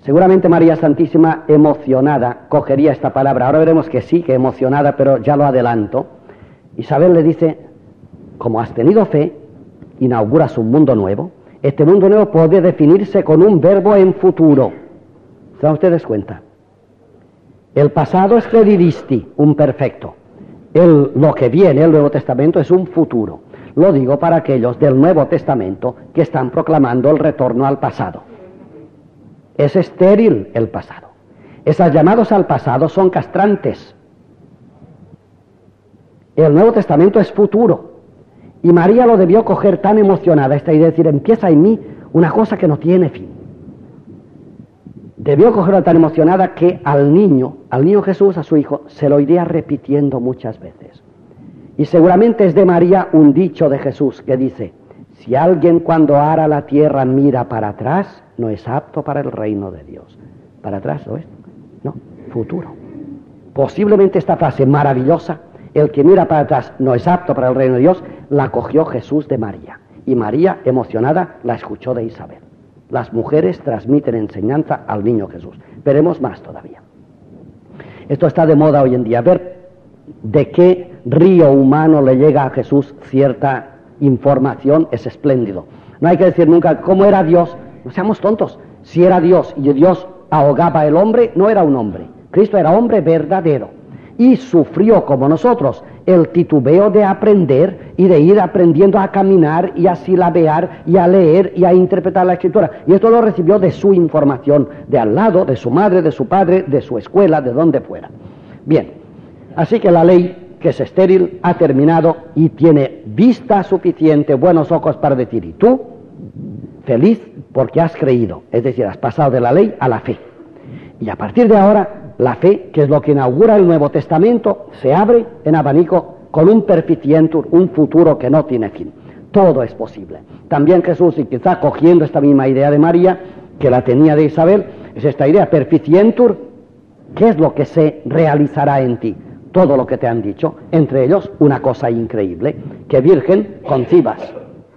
Seguramente María Santísima, emocionada, cogería esta palabra. Ahora veremos que sí, que emocionada, pero ya lo adelanto. Isabel le dice, como has tenido fe, inauguras un mundo nuevo. Este mundo nuevo puede definirse con un verbo en futuro. ¿Se dan ustedes cuenta? El pasado es credidisti, un perfecto. Lo que viene, el Nuevo Testamento, es un futuro. Lo digo para aquellos del Nuevo Testamento que están proclamando el retorno al pasado. Es estéril el pasado. Esos llamados al pasado son castrantes. El Nuevo Testamento es futuro. Y María lo debió coger tan emocionada, esta idea de decir, empieza en mí una cosa que no tiene fin. Debió cogerlo tan emocionada que al niño Jesús, a su hijo, se lo iría repitiendo muchas veces. Y seguramente es de María un dicho de Jesús que dice, si alguien cuando ara la tierra mira para atrás, no es apto para el reino de Dios. ¿Para atrás lo es? No, futuro. Posiblemente esta frase maravillosa, el que mira para atrás no es apto para el reino de Dios, la cogió Jesús de María. Y María, emocionada, la escuchó de Isabel. Las mujeres transmiten enseñanza al niño Jesús. Veremos más todavía. Esto está de moda hoy en día. Ver de qué río humano le llega a Jesús cierta información es espléndido. No hay que decir nunca cómo era Dios. No seamos tontos. Si era Dios y Dios ahogaba al hombre, no era un hombre. Cristo era hombre verdadero. Y sufrió como nosotros el titubeo de aprender y de ir aprendiendo a caminar y a silabear y a leer y a interpretar la Escritura. Y esto lo recibió de su información, de al lado, de su madre, de su padre, de su escuela, de donde fuera. Bien, así que la ley, que es estéril, ha terminado y tiene vista suficiente, buenos ojos para decir, y tú, feliz porque has creído, es decir, has pasado de la ley a la fe. Y a partir de ahora, la fe, que es lo que inaugura el Nuevo Testamento, se abre en abanico con un perficientur, un futuro que no tiene fin. Todo es posible. También Jesús, y quizá cogiendo esta misma idea de María, que la tenía de Isabel, es esta idea, perficientur, ¿qué es lo que se realizará en ti? Todo lo que te han dicho, entre ellos una cosa increíble, que virgen concibas.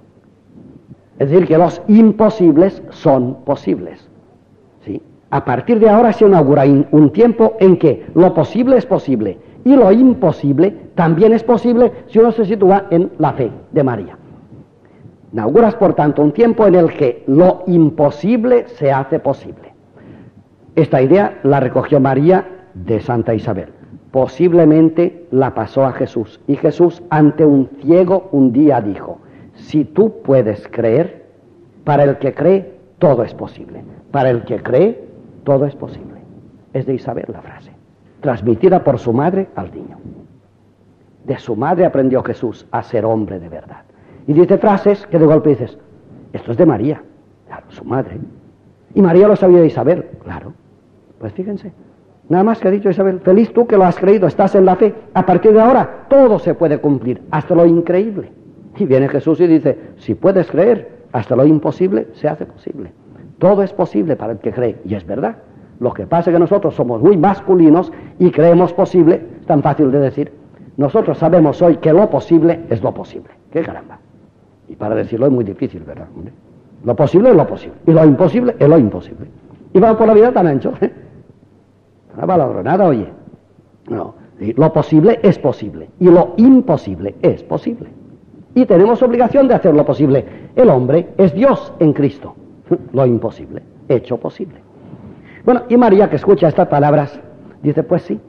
Es decir, que los imposibles son posibles. ¿Sí? A partir de ahora se inaugura un tiempo en que lo posible es posible y lo imposible también es posible si uno se sitúa en la fe de María. Inauguras, por tanto, un tiempo en el que lo imposible se hace posible. Esta idea la recogió María de Santa Isabel. Posiblemente la pasó a Jesús. Y Jesús, ante un ciego, un día dijo, si tú puedes creer, para el que cree, todo es posible. Para el que cree, todo es posible. Es de Isabel la frase, transmitida por su madre al niño. De su madre aprendió Jesús a ser hombre de verdad. Y dice frases que de golpe dices, esto es de María, claro, su madre. Y María lo sabía de Isabel, claro. Pues fíjense, nada más que ha dicho Isabel, feliz tú que lo has creído, estás en la fe. A partir de ahora todo se puede cumplir, hasta lo increíble. Y viene Jesús y dice, si puedes creer, hasta lo imposible se hace posible. Todo es posible para el que cree, y es verdad. Lo que pasa es que nosotros somos muy masculinos y creemos posible, es tan fácil de decir. Nosotros sabemos hoy que lo posible es lo posible. ¡Qué caramba! Y para decirlo es muy difícil, ¿verdad? Lo posible es lo posible, y lo imposible es lo imposible. Y vamos por la vida tan ancho, ¿eh? Una palabronada, oye. No, lo posible es posible, y lo imposible es posible. Y tenemos obligación de hacer lo posible. El hombre es Dios en Cristo. Lo imposible, hecho posible. Bueno, y María, que escucha estas palabras, dice, pues sí,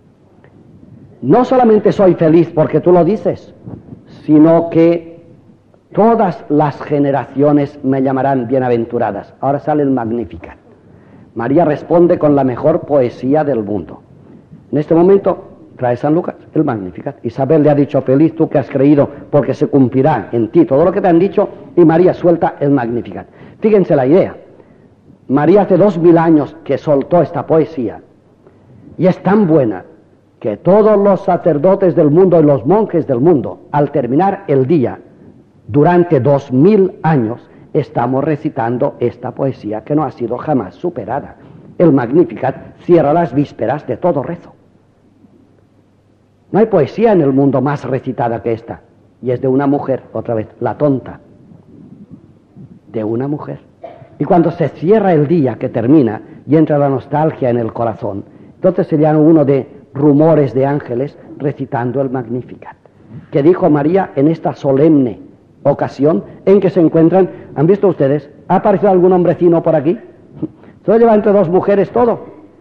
no solamente soy feliz porque tú lo dices, sino que todas las generaciones me llamarán bienaventuradas. Ahora sale el Magnificat. María responde con la mejor poesía del mundo. En este momento trae San Lucas el Magnificat. Isabel le ha dicho, feliz tú que has creído porque se cumplirá en ti todo lo que te han dicho, y María suelta el Magnificat. Fíjense la idea. María hace 2000 años que soltó esta poesía y es tan buena que todos los sacerdotes del mundo y los monjes del mundo, al terminar el día, durante 2000 años, estamos recitando esta poesía que no ha sido jamás superada. El Magnificat cierra las vísperas de todo rezo. No hay poesía en el mundo más recitada que esta, y es de una mujer, otra vez, la tonta, de una mujer. Y cuando se cierra el día que termina, y entra la nostalgia en el corazón. Entonces se llama uno de rumores de ángeles recitando el Magnificat, que dijo María en esta solemne ocasión en que se encuentran. ¿Han visto ustedes? ¿Ha aparecido algún hombrecino por aquí? Todo lleva entre dos mujeres todo.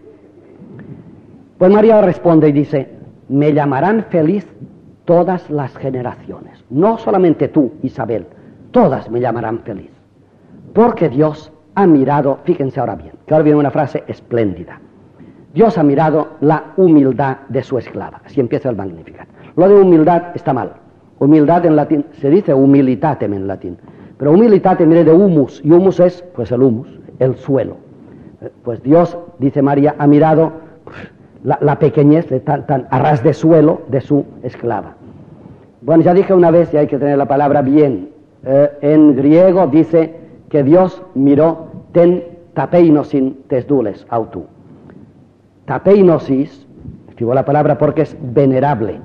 Pues María responde y dice: me llamarán feliz todas las generaciones. No solamente tú, Isabel, todas me llamarán feliz. Porque Dios ha mirado, fíjense ahora bien, que ahora viene una frase espléndida. Dios ha mirado la humildad de su esclava. Así empieza el Magnificat. Lo de humildad está mal. Humildad en latín, se dice humilitatem en latín. Pero humilitatem viene de humus, y humus es, pues el humus, el suelo. Pues Dios, dice María, ha mirado la pequeñez tan a ras de suelo de su esclava. Bueno, ya dije una vez, y hay que tener la palabra bien, en griego dice que Dios miró ten tapeinosin tes dules autu. Tapeinosis, escribo la palabra porque es venerable.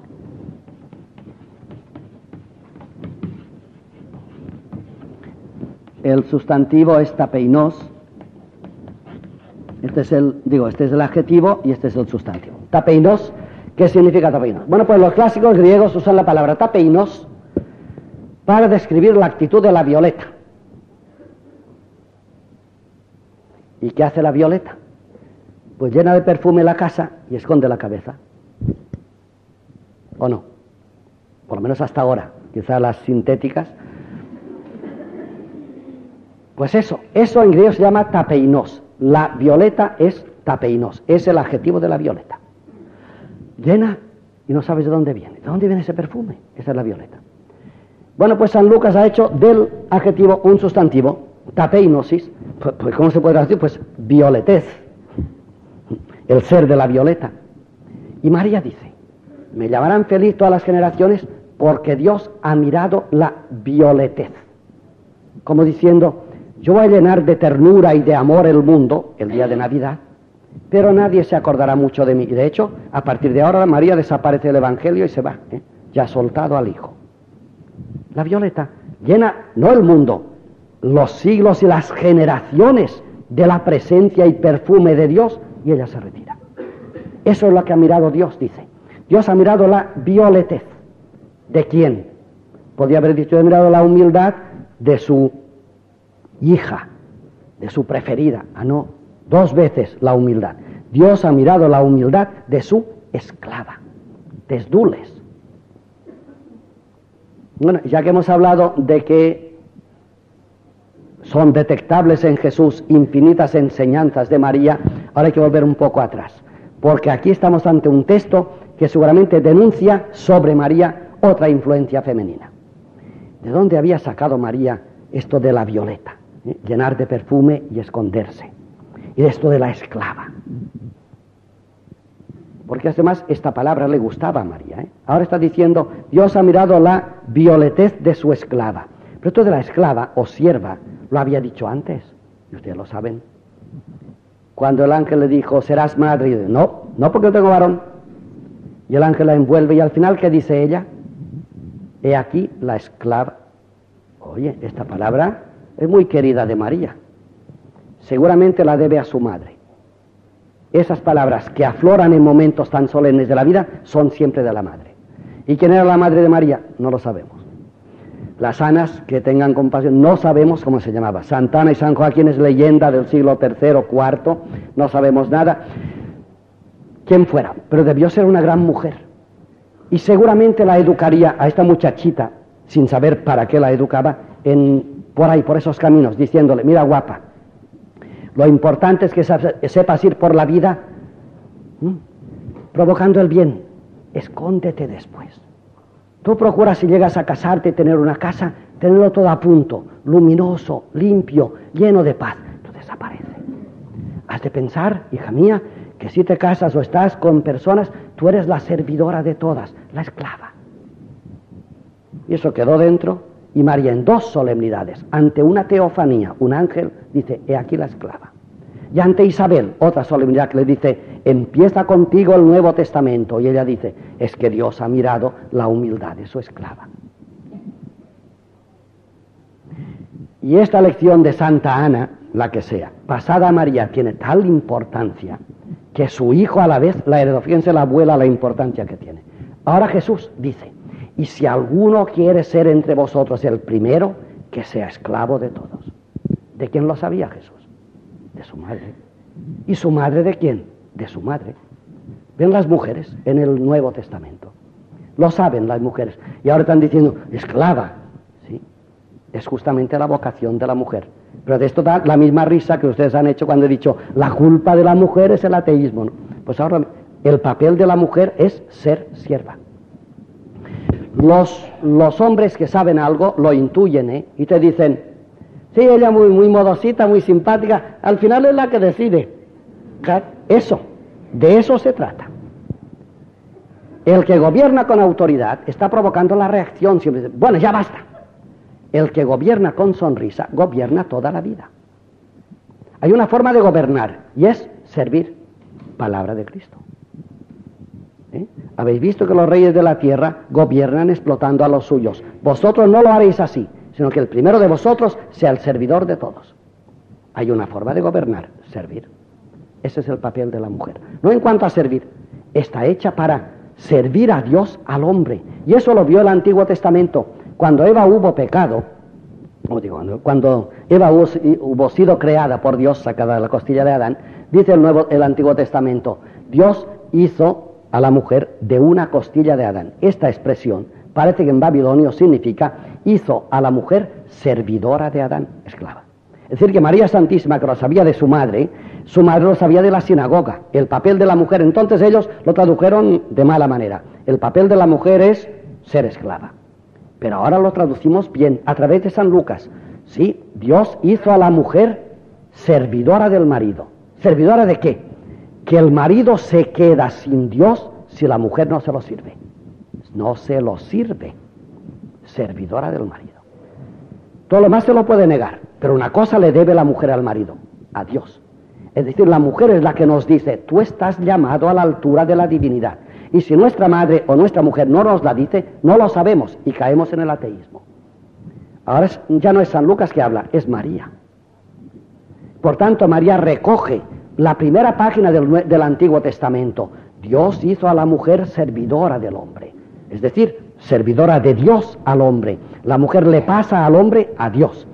El sustantivo es tapeinos. Este es el adjetivo y este es el sustantivo. Tapeinos, ¿qué significa tapeinos? Bueno, pues los clásicos griegos usan la palabra tapeinos para describir la actitud de la violeta. ¿Y qué hace la violeta? Pues llena de perfume la casa y esconde la cabeza. ¿O no? Por lo menos hasta ahora. Quizá las sintéticas. Pues eso en griego se llama tapeinos. La violeta es tapeinos, es el adjetivo de la violeta. Llena y no sabes de dónde viene. ¿De dónde viene ese perfume? Esa es la violeta. Bueno, pues San Lucas ha hecho del adjetivo un sustantivo, tapeinosis. Pues ¿cómo se puede decir? Pues violetez, el ser de la violeta. Y María dice: me llamarán feliz todas las generaciones porque Dios ha mirado la violetez. Como diciendo: yo voy a llenar de ternura y de amor el mundo el día de Navidad, pero nadie se acordará mucho de mí. Y de hecho, a partir de ahora María desaparece del Evangelio y se va, ya ha soltado al Hijo. La violeta llena, no el mundo, los siglos y las generaciones de la presencia y perfume de Dios, y ella se retira. Eso es lo que ha mirado Dios, dice. Dios ha mirado la violetez. ¿De quién? Podría haber dicho: he mirado la humildad de su hija, de su preferida. Ah, no, dos veces la humildad. Dios ha mirado la humildad de su esclava, tes dules. Bueno, ya que hemos hablado de que son detectables en Jesús infinitas enseñanzas de María, ahora hay que volver un poco atrás, porque aquí estamos ante un texto que seguramente denuncia sobre María otra influencia femenina. ¿De dónde había sacado María esto de la violeta? Llenar de perfume y esconderse. Y de esto de la esclava. Porque además esta palabra le gustaba a María. Ahora está diciendo: Dios ha mirado la violetez de su esclava. Pero esto de la esclava o sierva lo había dicho antes. Y ustedes lo saben. Cuando el ángel le dijo: serás madre. Y dice: no porque yo tengo varón. Y el ángel la envuelve y al final, ¿qué dice ella? He aquí la esclava. Oye, esta palabra es muy querida de María. Seguramente la debe a su madre. Esas palabras que afloran en momentos tan solemnes de la vida son siempre de la madre. ¿Y quién era la madre de María? No lo sabemos. Las Anas, que tengan compasión, no sabemos cómo se llamaba. Santa Ana y San Joaquín es leyenda del siglo III o IV, no sabemos nada. Quién fuera, pero debió ser una gran mujer. Y seguramente la educaría a esta muchachita, sin saber para qué la educaba, por ahí, por esos caminos, diciéndole: mira, guapa, lo importante es que sepas ir por la vida provocando el bien. Escóndete después. Tú procuras, si llegas a casarte y tener una casa, tenerlo todo a punto, luminoso, limpio, lleno de paz. Tú desapareces. Has de pensar, hija mía, que si te casas o estás con personas, tú eres la servidora de todas, la esclava. Y eso quedó dentro, y María en dos solemnidades, ante una teofanía, un ángel, dice: he aquí la esclava. Y ante Isabel, otra solemnidad que le dice: empieza contigo el Nuevo Testamento. Y ella dice: es que Dios ha mirado la humildad de su esclava. Y esta lección de Santa Ana, la que sea, pasada a María, tiene tal importancia que su hijo a la vez la heredó. Fíjense la abuela la importancia que tiene. Ahora Jesús dice, y si alguno quiere ser entre vosotros el primero, que sea esclavo de todos. ¿De quién lo sabía Jesús? De su madre. ¿Y su madre de quién? De su madre. Ven las mujeres en el Nuevo Testamento. Lo saben las mujeres. Y ahora están diciendo, esclava. ¿Sí? Es justamente la vocación de la mujer. Pero de esto da la misma risa que ustedes han hecho cuando he dicho, la culpa de la mujer es el ateísmo, ¿no? Pues ahora el papel de la mujer es ser sierva. Los hombres que saben algo lo intuyen, ¿eh? Y te dicen, sí, ella muy modosita, muy simpática, al final es la que decide. Eso, de eso se trata. El que gobierna con autoridad está provocando la reacción siempre. Bueno, ya basta. El que gobierna con sonrisa, gobierna toda la vida. Hay una forma de gobernar, y es servir. Palabra de Cristo. Habéis visto que los reyes de la tierra gobiernan explotando a los suyos. Vosotros no lo haréis así, sino que el primero de vosotros sea el servidor de todos. Hay una forma de gobernar, servir. Ese es el papel de la mujer. No en cuanto a servir, está hecha para servir a Dios, al hombre. Y eso lo vio el Antiguo Testamento. Cuando Eva hubo pecado, cuando Eva hubo sido creada por Dios, sacada de la costilla de Adán, dice el Antiguo Testamento, Dios hizo a la mujer de una costilla de Adán. Esta expresión parece que en babilonio significa hizo a la mujer servidora de Adán, esclava. Es decir, que María Santísima, que lo sabía de su madre lo sabía de la sinagoga. El papel de la mujer, entonces ellos lo tradujeron de mala manera. El papel de la mujer es ser esclava. Pero ahora lo traducimos bien, a través de San Lucas. Sí, Dios hizo a la mujer servidora del marido. ¿Servidora de qué? Que el marido se queda sin Dios si la mujer no se lo sirve. No se lo sirve. Servidora del marido. Todo lo más se lo puede negar, pero una cosa le debe la mujer al marido, a Dios. Es decir, la mujer es la que nos dice, tú estás llamado a la altura de la divinidad. Y si nuestra madre o nuestra mujer no nos la dice, no lo sabemos y caemos en el ateísmo. Ahora ya no es San Lucas que habla, es María. Por tanto, María recoge la primera página del Antiguo Testamento. Dios hizo a la mujer servidora del hombre. Es decir, servidora de Dios al hombre. La mujer le pasa al hombre a Dios.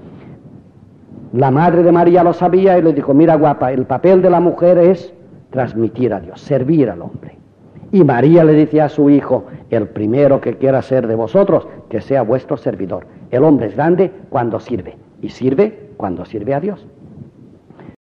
La madre de María lo sabía y le dijo, mira guapa, el papel de la mujer es transmitir a Dios, servir al hombre. Y María le decía a su hijo, el primero que quiera ser de vosotros, que sea vuestro servidor. El hombre es grande cuando sirve, y sirve cuando sirve a Dios.